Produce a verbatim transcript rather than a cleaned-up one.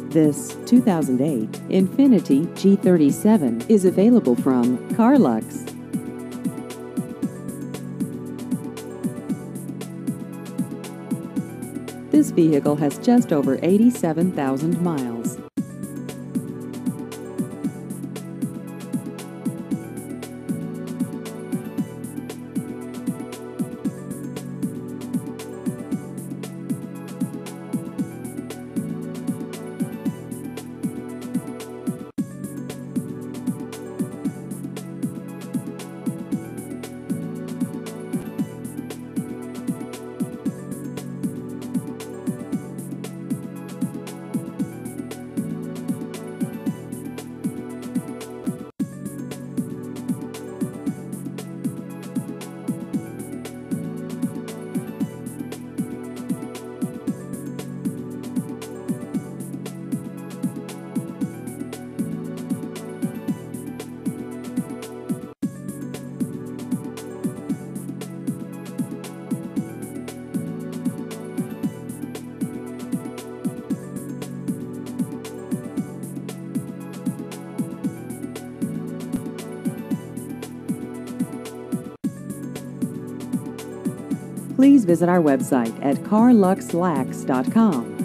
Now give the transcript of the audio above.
This two thousand eight Infiniti G thirty-seven is available from Carlux. This vehicle has just over eighty-seven thousand miles. Please visit our website at carluxlax dot com.